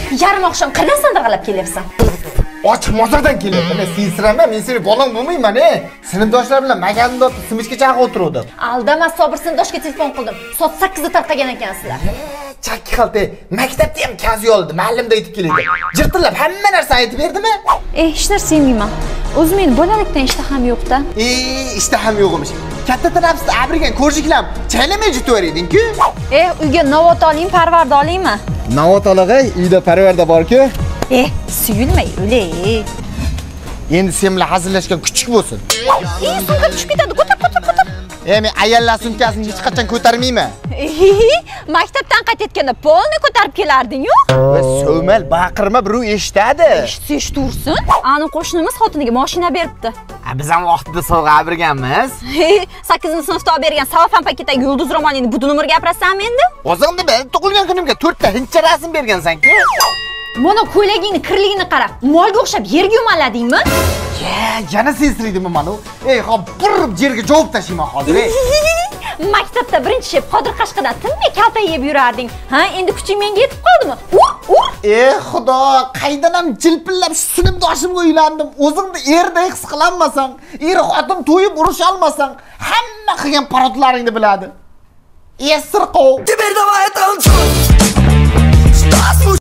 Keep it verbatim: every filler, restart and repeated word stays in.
yarim oqshom qayerdan sandirg'alab kelyapsan? Ochiq mozordan kelyapman. Sensirama, men seni bolang bo'lmayman, e. Sinfdoshlar bilan magazinda o'tirib, simishgacha o'tirdim. Aldama, Sobir sinfdoshga telefon qildim. Soat sakkizda tarqagan ekansizlar. Chakki xalta, maktabda ham kazi oldi, muallimda aytib keladi. Jirtillab hamma narsa aytib berdimi? Eh, hech narsa yemayman. O'zim men bolalikdan ishtaham yo'q-da. Eh, ishtaham yo'q emish. Katta tarafsida abrigan ko'rjiklam, chaylamay jutaverding-ku. Eh, uyga novot oling, parvarda olingmi? Novot olag'ay, uyda parvarda bor-ku. Eh, suyulmay o'lay. Endi sen bilan hazillashgan kuchuk bo'lsin. Eh, sumka tushib ketadi. Ko'tar, ko'tar, ko'tar. E, men ayollar sumkasini hech qachon ko'tarmayman. Eh, maktabdan qaytayotganda polni ko'tarib kelarding-ku. Va so'mal baqirma, birov eshitadi. Eshitsa eshitursin. Ani qo'shnimiz xotiniga mashina beribdi. Biz ham vaqtida sovg'a berganmiz. sakkizinchi sinfda olib bergan salofan paketdagi yulduz romanini bu numar gapirasanmi endi? O'zingni men tug'ilgan kunimga to'rtta hincha rasm bergansan-ku. Mana ko'ylagingni kirligini qara. Molga o'xshab yerga yumaladingmi? Ya, yana sensiraydimi mana u? Ey, hop, burib yerga javob tashlayman hozir. Maktabda birinchi shep Qodir Qashqadan tinmay kalta yeb yurarding. Ha, endi kuching menga yetib qoldimi? Ur, ur. Ey xudo, qaydan ham jilpillab sinfdoshimga uylandim. O'zingni erday his qilanmasang, er xotin to'yib urush olmasang, hamma qilgan parodlaringni biladi. Ey sirqov.